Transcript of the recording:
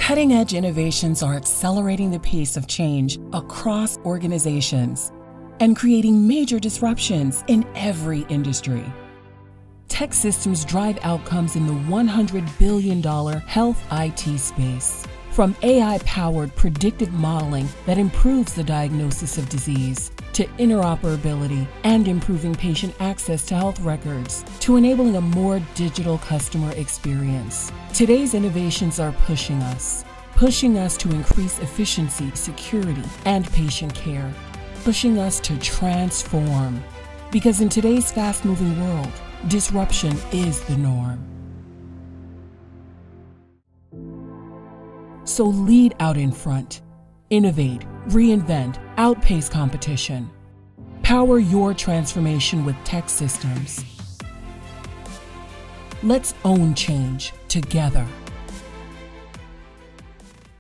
Cutting-edge innovations are accelerating the pace of change across organizations and creating major disruptions in every industry. TEKsystems drive outcomes in the $100 billion health IT space. From AI-powered predictive modeling that improves the diagnosis of disease, to interoperability and improving patient access to health records, to enabling a more digital customer experience. Today's innovations are pushing us to increase efficiency, security, and patient care, pushing us to transform. Because in today's fast-moving world, disruption is the norm. So lead out in front. Innovate, reinvent, outpace competition. Power your transformation with TEKsystems. Let's own change together.